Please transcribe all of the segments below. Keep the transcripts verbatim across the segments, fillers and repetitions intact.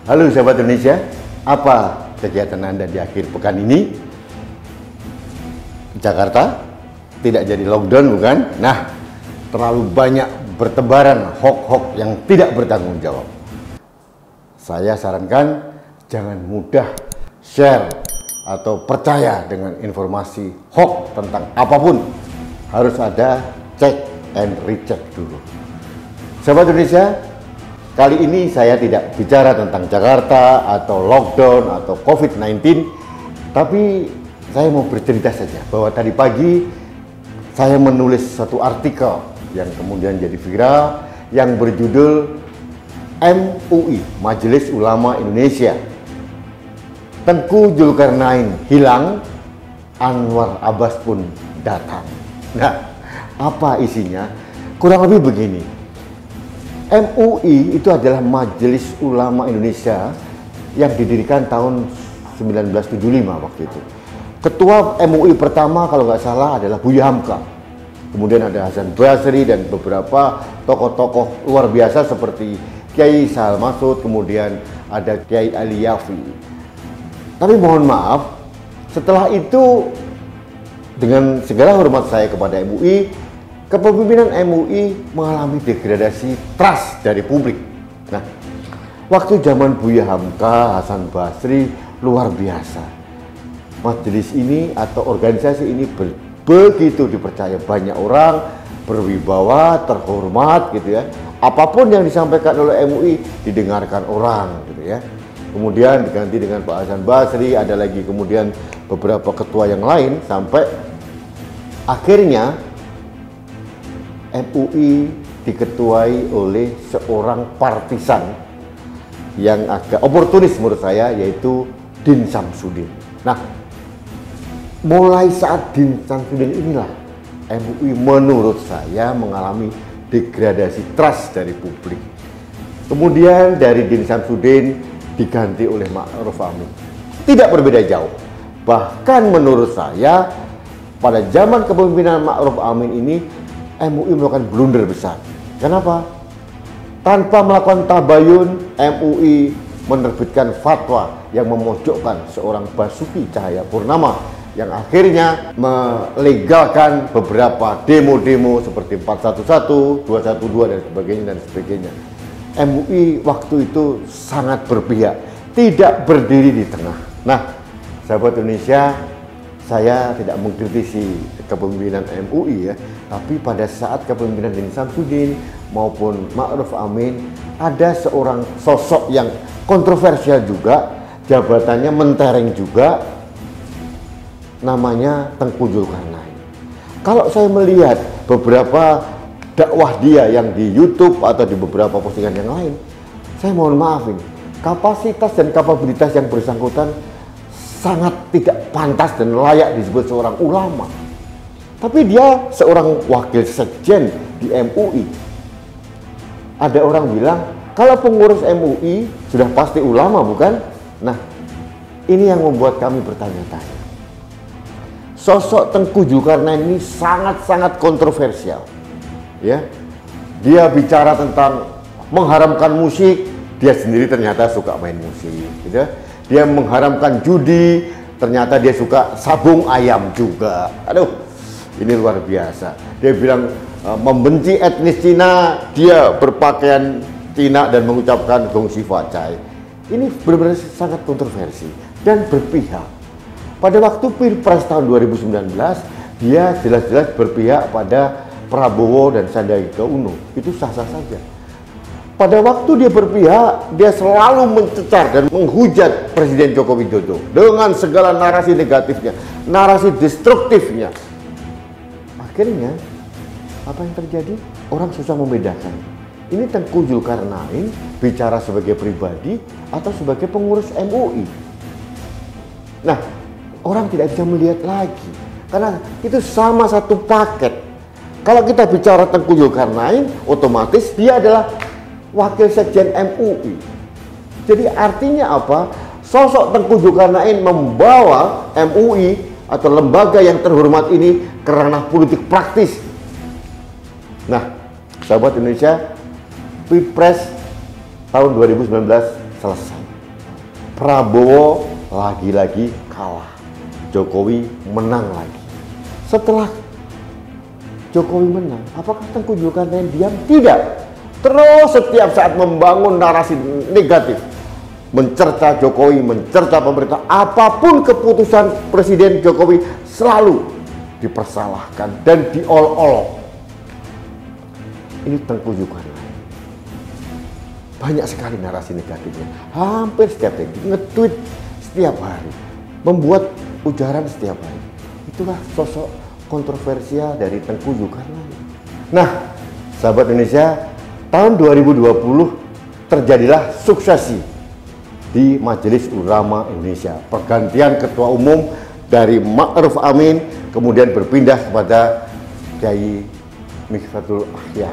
Halo sahabat Indonesia, apa kegiatan Anda di akhir pekan ini? Jakarta tidak jadi lockdown bukan? Nah, terlalu banyak bertebaran hoax-hoax yang tidak bertanggung jawab. Saya sarankan jangan mudah share atau percaya dengan informasi hoax tentang apapun. Harus ada cek and recheck dulu. Sahabat Indonesia, kali ini saya tidak bicara tentang Jakarta atau lockdown atau covid sembilan belas, tapi saya mau bercerita saja bahwa tadi pagi saya menulis satu artikel yang kemudian jadi viral yang berjudul M U I, Majelis Ulama Indonesia. Tengku Zulkarnain hilang, Anwar Abbas pun datang. Nah, apa isinya? Kurang lebih begini. M U I itu adalah Majelis Ulama Indonesia yang didirikan tahun seribu sembilan ratus tujuh puluh lima waktu itu. Ketua M U I pertama kalau nggak salah adalah Buya Hamka. Kemudian ada Hasan Basri dan beberapa tokoh-tokoh luar biasa seperti Kiai Sahal Masud, kemudian ada Kiai Ali Yafi. Tapi mohon maaf, setelah itu dengan segala hormat saya kepada M U I, kepemimpinan M U I mengalami degradasi trust dari publik. Nah, waktu zaman Buya Hamka, Hasan Basri luar biasa. Majelis ini atau organisasi ini be begitu dipercaya banyak orang, berwibawa, terhormat gitu ya. Apapun yang disampaikan oleh M U I didengarkan orang gitu ya. Kemudian diganti dengan Pak Hasan Basri, ada lagi kemudian beberapa ketua yang lain sampai akhirnya M U I diketuai oleh seorang partisan yang agak oportunis menurut saya, yaitu Din Samsudin. Nah, mulai saat Din Samsudin inilah M U I menurut saya mengalami degradasi trust dari publik. Kemudian dari Din Samsudin diganti oleh Ma'ruf Amin. Tidak berbeda jauh. Bahkan menurut saya pada zaman kepemimpinan Ma'ruf Amin ini M U I melakukan blunder besar. Kenapa? Tanpa melakukan tabayun, M U I menerbitkan fatwa yang memojokkan seorang Basuki Cahayapurnama yang akhirnya melegalkan beberapa demo-demo seperti empat satu satu, dua satu dua dan sebagainya dan sebagainya. M U I waktu itu sangat berpihak, tidak berdiri di tengah. Nah, sahabat Indonesia, saya tidak mengkritisi kepemimpinan M U I ya, tapi pada saat kepemimpinan Din Samsudin maupun Ma'ruf Amin ada seorang sosok yang kontroversial juga, jabatannya mentereng juga, namanya Tengku Zulkarnain. Kalau saya melihat beberapa dakwah dia yang di YouTube atau di beberapa postingan yang lain, saya mohon maaf ini, kapasitas dan kapabilitas yang bersangkutan sangat tidak pantas dan layak disebut seorang ulama. Tapi dia seorang wakil sekjen di M U I. Ada orang bilang, kalau pengurus M U I sudah pasti ulama bukan? Nah, ini yang membuat kami bertanya-tanya. Sosok Tengku Zulkarnain ini sangat-sangat kontroversial. Ya, dia bicara tentang mengharamkan musik, dia sendiri ternyata suka main musik, gitu. Dia mengharamkan judi, ternyata dia suka sabung ayam juga. Aduh, ini luar biasa. Dia bilang uh, membenci etnis Cina, dia berpakaian Cina dan mengucapkan gongsi facai. Ini benar-benar sangat kontroversi dan berpihak. Pada waktu Pilpres tahun dua ribu sembilan belas, dia jelas-jelas berpihak pada Prabowo dan Sandiaga Uno. Itu sah-sah saja. Pada waktu dia berpihak, dia selalu mencecar dan menghujat Presiden Joko Widodo dengan segala narasi negatifnya, narasi destruktifnya. Akhirnya, apa yang terjadi? Orang susah membedakan. Ini Tengku Zulkarnain bicara sebagai pribadi atau sebagai pengurus M U I. Nah, orang tidak bisa melihat lagi. Karena itu sama satu paket. Kalau kita bicara Tengku Zulkarnain, otomatis dia adalah wakil sekjen M U I. Jadi artinya apa? Sosok Tengku Zulkarnain membawa M U I atau lembaga yang terhormat ini ke ranah politik praktis. Nah, sahabat Indonesia, Pilpres tahun dua ribu sembilan belas selesai. Prabowo lagi-lagi kalah, Jokowi menang lagi. Setelah Jokowi menang, apakah Tengku Zulkarnain diam? Tidak. Terus setiap saat membangun narasi negatif, mencerca Jokowi, mencerca pemerintah. Apapun keputusan Presiden Jokowi selalu dipersalahkan dan diolok-olok. Ini Tengku Zulkarnain. Banyak sekali narasi negatifnya. Hampir setiap hari, nge-tweet setiap hari, membuat ujaran setiap hari. Itulah sosok kontroversial dari Tengku Zulkarnain. Nah, sahabat Indonesia, tahun dua ribu dua puluh terjadilah suksesi di Majelis Ulama Indonesia. Pergantian ketua umum dari Ma'ruf Amin kemudian berpindah kepada Kiai Miftahul Akhyar.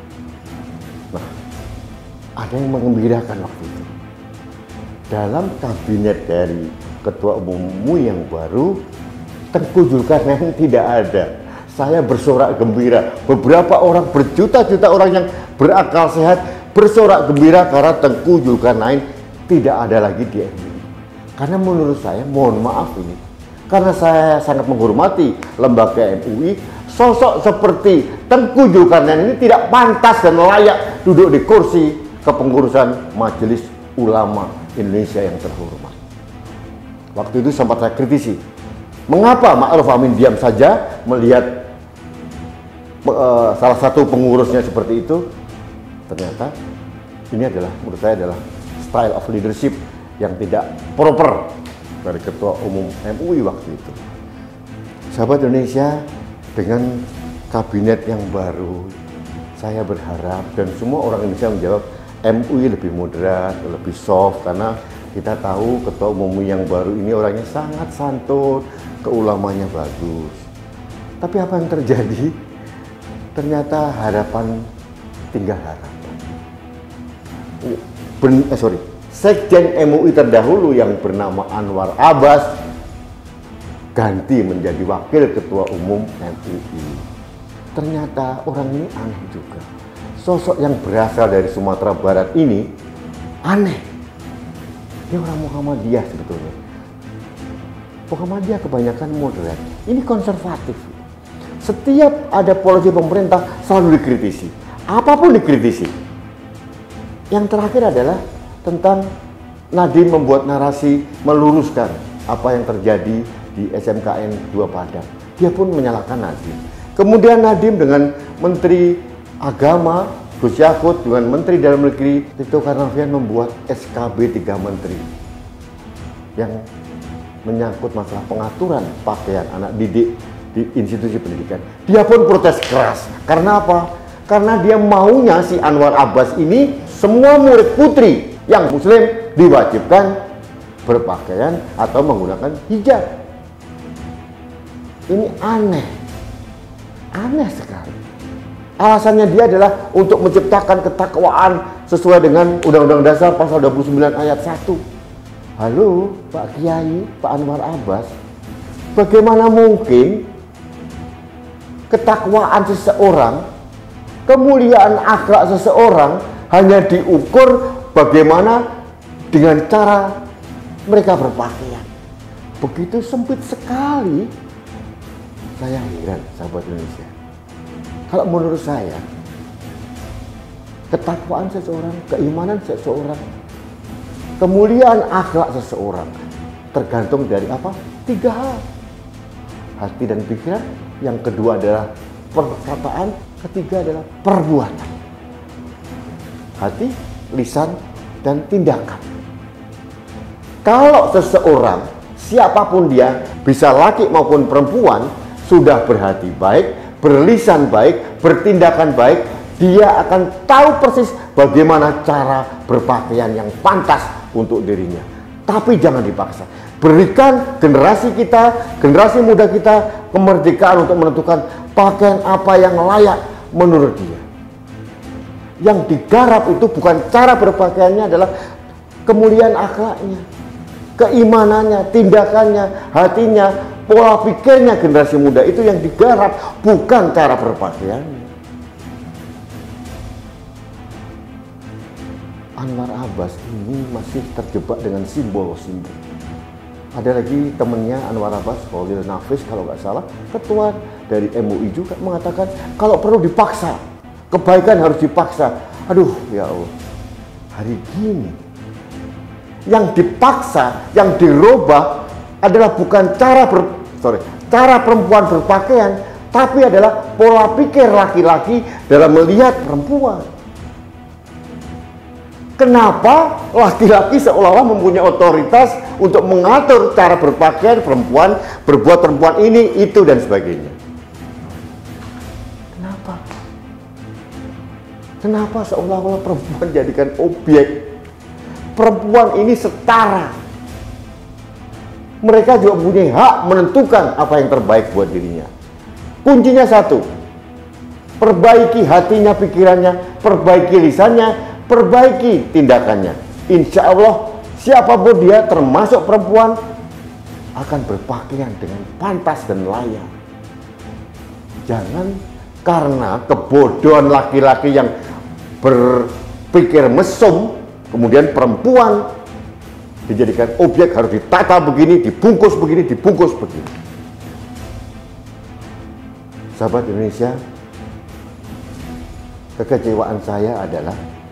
Nah, ada yang mengembirakan waktu itu. Dalam kabinet dari ketua umummu yang baru, Tengku Zulkarnain tidak ada. Saya bersorak gembira. Beberapa orang, berjuta-juta orang yang berakal sehat bersorak gembira karena Tengku Zulkarnain tidak ada lagi di M U I. Karena menurut saya, mohon maaf ini, karena saya sangat menghormati lembaga M U I, sosok seperti Tengku Zulkarnain ini tidak pantas dan layak duduk di kursi kepengurusan Majelis Ulama Indonesia yang terhormat. Waktu itu sempat saya kritisi, mengapa Ma'ruf Amin diam saja melihat uh, salah satu pengurusnya seperti itu? Ternyata ini adalah, menurut saya adalah style of leadership yang tidak proper dari ketua umum M U I waktu itu. Sahabat Indonesia, dengan kabinet yang baru, saya berharap dan semua orang Indonesia menjawab, M U I lebih moderat, lebih soft, karena kita tahu ketua umum yang baru ini orangnya sangat santun, keulamanya bagus. Tapi apa yang terjadi? Ternyata harapan tinggal harapan. Ben, eh, sorry, Sekjen M U I terdahulu yang bernama Anwar Abbas ganti menjadi wakil ketua umum M U I. Ternyata orang ini aneh juga. Sosok yang berasal dari Sumatera Barat ini aneh. Dia orang Muhammadiyah sebetulnya. Muhammadiyah kebanyakan moderat. Ini konservatif. Setiap ada polisi pemerintah selalu dikritisi. Apapun dikritisi. Yang terakhir adalah tentang Nadiem membuat narasi meluruskan apa yang terjadi di S M K N dua Padang. Dia pun menyalahkan Nadiem. Kemudian Nadiem dengan Menteri Agama Gus Yakut dengan Menteri Dalam Negeri Tito Karnavian membuat S K B tiga menteri yang menyangkut masalah pengaturan pakaian anak didik di institusi pendidikan. Dia pun protes keras. Karena apa? Karena dia maunya si Anwar Abbas ini semua murid putri yang muslim diwajibkan berpakaian atau menggunakan hijab. Ini aneh. Aneh sekali. Alasannya dia adalah untuk menciptakan ketakwaan sesuai dengan Undang-Undang Dasar pasal dua puluh sembilan ayat satu. Halo Pak Kiai, Pak Anwar Abbas, bagaimana mungkin ketakwaan seseorang, kemuliaan akhlak seseorang hanya diukur bagaimana dengan cara mereka berpakaian? Begitu sempit sekali. Saya heran, sahabat Indonesia. Kalau menurut saya, ketakwaan seseorang, keimanan seseorang, kemuliaan akhlak seseorang tergantung dari apa? Tiga hal. Hati dan pikiran, yang kedua adalah perkataan, ketiga adalah perbuatan. Hati, lisan, dan tindakan. Kalau seseorang, siapapun dia, bisa laki maupun perempuan, sudah berhati baik, berlisan baik, bertindakan baik, dia akan tahu persis bagaimana cara berpakaian yang pantas untuk dirinya. Tapi jangan dipaksa. Berikan generasi kita, generasi muda kita, kemerdekaan untuk menentukan pakaian apa yang layak menurut dia. Yang digarap itu bukan cara berpakaiannya, adalah kemuliaan akhlaknya, keimanannya, tindakannya, hatinya, pola pikirnya generasi muda itu yang digarap, bukan cara berpakaiannya. Anwar Abbas ini masih terjebak dengan simbol-simbol. Ada lagi temennya Anwar Abbas, Khalil Nafis kalau nggak salah, ketua dari M U I juga mengatakan kalau perlu dipaksa, kebaikan harus dipaksa. Aduh ya Allah, hari gini yang dipaksa, yang dirubah adalah bukan cara ber, sorry, cara perempuan berpakaian, tapi adalah pola pikir laki-laki dalam melihat perempuan. Kenapa laki-laki seolah-olah mempunyai otoritas untuk mengatur cara berpakaian perempuan, berbuat perempuan ini, itu, dan sebagainya? Kenapa? Kenapa seolah-olah perempuan jadikan objek? Perempuan ini setara. Mereka juga punya hak menentukan apa yang terbaik buat dirinya. Kuncinya satu, perbaiki hatinya, pikirannya, perbaiki lisannya, perbaiki tindakannya. Insya Allah siapapun dia, termasuk perempuan, akan berpakaian dengan pantas dan layak. Jangan karena kebodohan laki-laki yang berpikir mesum, kemudian perempuan dijadikan objek, harus ditata begini, dibungkus begini, dibungkus begini. Sahabat Indonesia, kekecewaan saya adalah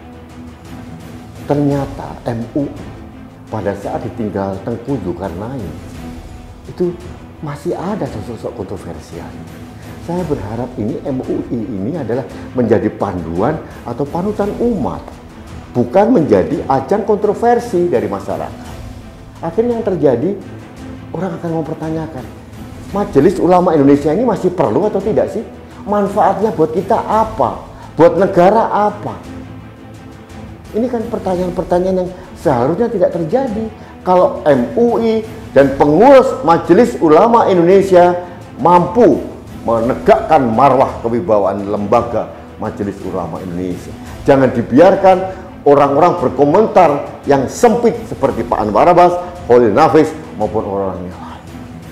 ternyata M U I pada saat ditinggal Tengku Zulkarnain itu masih ada sosok-sosok kontroversial. Saya berharap ini M U I ini adalah menjadi panduan atau panutan umat, bukan menjadi ajang kontroversi dari masyarakat. Akhirnya yang terjadi, orang akan mempertanyakan, Majelis Ulama Indonesia ini masih perlu atau tidak sih? Manfaatnya buat kita apa? Buat negara apa? Ini kan pertanyaan-pertanyaan yang seharusnya tidak terjadi kalau M U I dan pengurus Majelis Ulama Indonesia mampu menegakkan marwah kewibawaan lembaga Majelis Ulama Indonesia. Jangan dibiarkan orang-orang berkomentar yang sempit seperti Pak Anwar Abbas, Khalil Nafis maupun orang yang lain.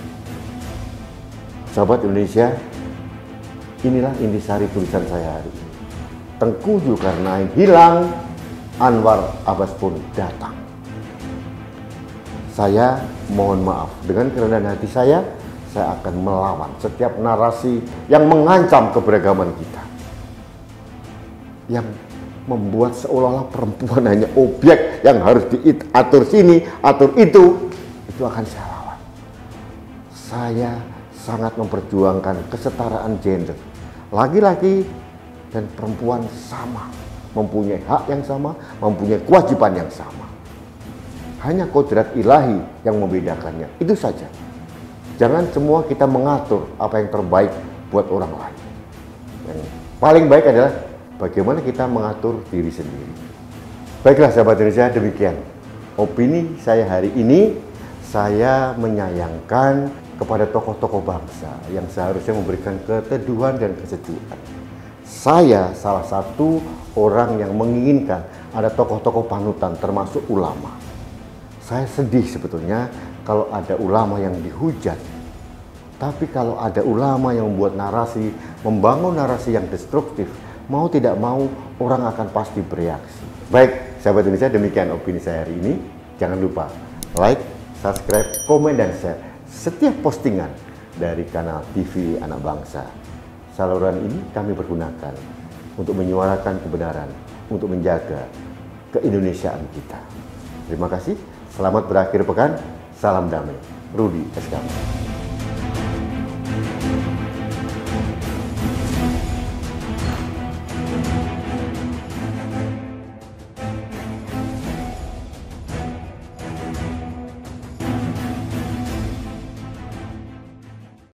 Sahabat Indonesia, inilah intisari tulisan saya hari ini. Tengku Zulkarnain hilang, Anwar Abbas pun datang. Saya mohon maaf, dengan kerendahan hati saya, saya akan melawan setiap narasi yang mengancam keberagaman kita, yang membuat seolah-olah perempuan hanya objek yang harus diatur sini, atur itu. Itu akan saya lawan. Saya sangat memperjuangkan kesetaraan gender. Laki-laki dan perempuan sama, mempunyai hak yang sama, mempunyai kewajiban yang sama. Hanya kodrat ilahi yang membedakannya, itu saja. Jangan semua kita mengatur apa yang terbaik buat orang lain. Yang paling baik adalah bagaimana kita mengatur diri sendiri. Baiklah sahabat Indonesia, demikian opini saya hari ini. Saya menyayangkan kepada tokoh-tokoh bangsa yang seharusnya memberikan keteduhan dan kesejukan. Saya salah satu orang yang menginginkan ada tokoh-tokoh panutan, termasuk ulama. Saya sedih sebetulnya kalau ada ulama yang dihujat. Tapi kalau ada ulama yang membuat narasi, membangun narasi yang destruktif, mau tidak mau orang akan pasti bereaksi. Baik, sahabat Indonesia, demikian opini saya hari ini. Jangan lupa like, subscribe, komen, dan share setiap postingan dari kanal T V Anak Bangsa. Saluran ini kami pergunakan untuk menyuarakan kebenaran, untuk menjaga keindonesiaan kita. Terima kasih, selamat berakhir pekan, salam damai. Rudi Eskam.